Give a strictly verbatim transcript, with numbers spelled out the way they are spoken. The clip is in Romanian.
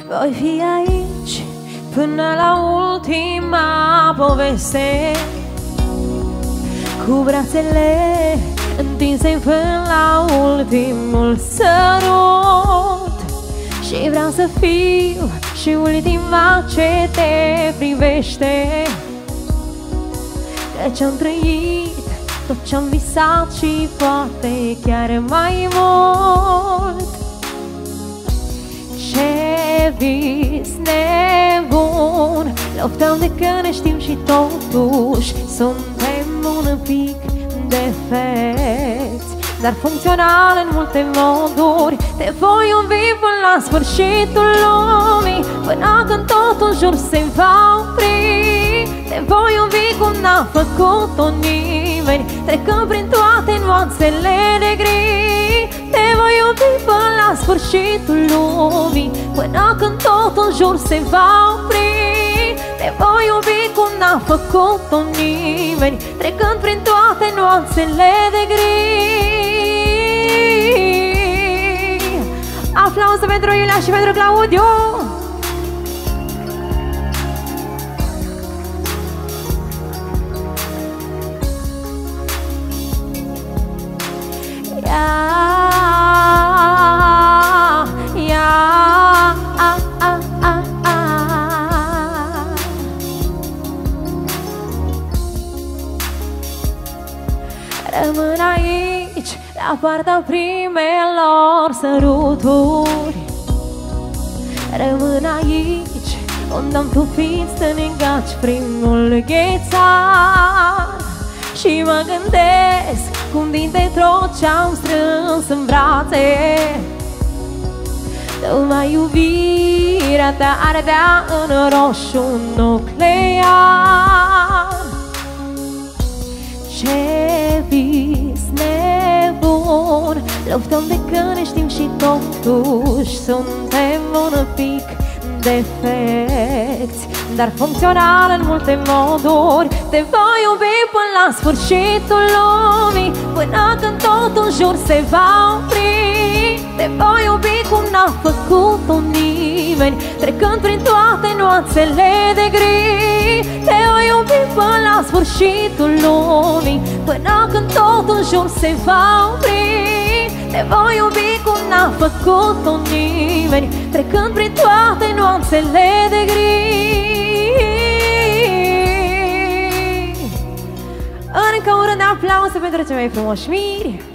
Voi fi aici până la ultima poveste, cu brațele întinse până la ultimul sărut. Și vreau să fiu și ultima ce te privește, căci am trăit tot ce-am visat și poate chiar mai mult. Ce vis nebun, luptăm de că ne știm și totuși suntem un pic defecți, dar funcțional în multe moduri. Te voi iubi până la sfârșitul lumii, până când totul jur se va opri. Te voi iubi cum n-a făcut-o nimeni, trecând prin toate nuanțele de gri. Te voi iubi până la sfârșitul lumii, până când totul jur se va opri. Te voi iubi cum n-a făcut-o nimeni, trecând prin toate nuanțele de gri. Aplauze pentru Iulia și pentru Claudiu! Rămân aici, la poarta primelor săruturi. Rămân aici, unde am tupit să ne îngaci primul ghețar. Și mă gândesc cum dintre tot ce-am strâns în brațe, tocmai iubirea ta ardea în roșu nuclear. Ce vis nebun, luptăm de că ne știm și totuși suntem un pic defecți, dar funcțional în multe moduri. Te voi iubi până la sfârșitul lumii, până când totul jur se va opri. Te voi iubi cum n-a făcut-o nimeni, trecând prin toate nuanțele de gri. Te voi iubi până la sfârșitul lumii, până când totul jur se va opri. Te voi iubi cum n-a făcut-o nimeni, trecând prin toate nuanțele de gri. Încă un rând de aplauze pentru cei mai frumoși miri.